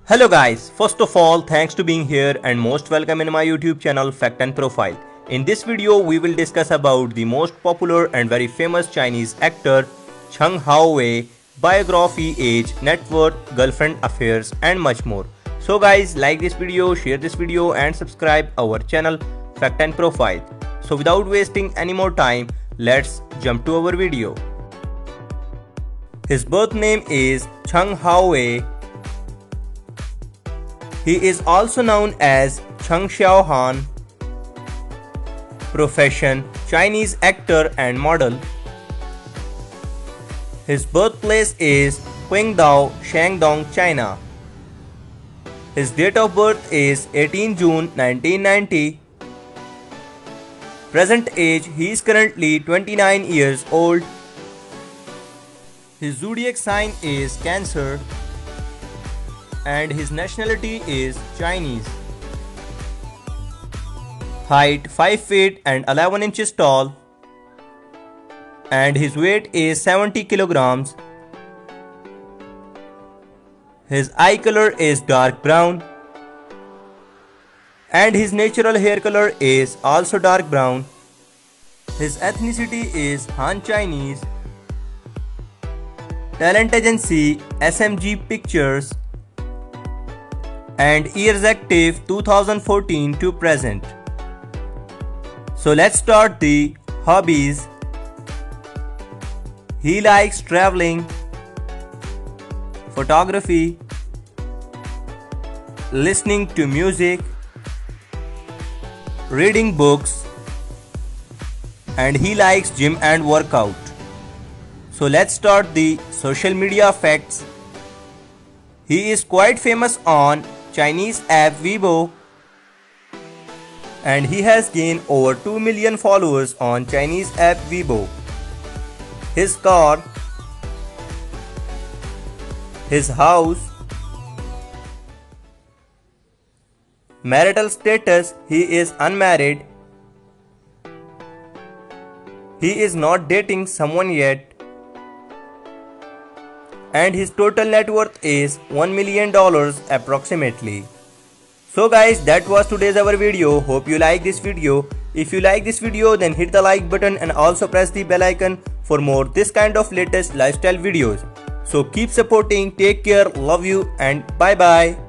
Hello guys, first of all thanks to being here and most welcome in my YouTube channel Fact and Profile. In this video we will discuss about the most popular and very famous Chinese actor Chen Haowei, biography, age, net worth, girlfriend affairs and much more. So guys, like this video, share this video and subscribe our channel Fact and Profile. So without wasting any more time, let's jump to our video. His birth name is Chen Haowei. He is also known as Chen Xiaohan. Profession: Chinese actor and model. His birthplace is Qingdao, Shandong, China. His date of birth is 18 June 1990. Present age: he is currently 29 years old. His zodiac sign is Cancer. And his nationality is Chinese. Height 5 feet and 11 inches tall. And his weight is 70 kilograms. His eye color is dark brown. And his natural hair color is also dark brown. His ethnicity is Han Chinese. Talent agency SMG Pictures. And years active 2014 to present. So let's start the hobbies. He likes traveling, photography, listening to music, reading books, and he likes gym and workout. So let's start the social media facts. He is quite famous on Chinese app Weibo, and he has gained over 2 million followers on Chinese app Weibo. His car, his house, marital status: he is unmarried. He is not dating someone yet. And his total net worth is $1 million approximately. So guys, that was today's our video. Hope you like this video. If you like this video, then hit the like button and also press the bell icon for more this kind of latest lifestyle videos. So keep supporting, take care, love you and bye bye.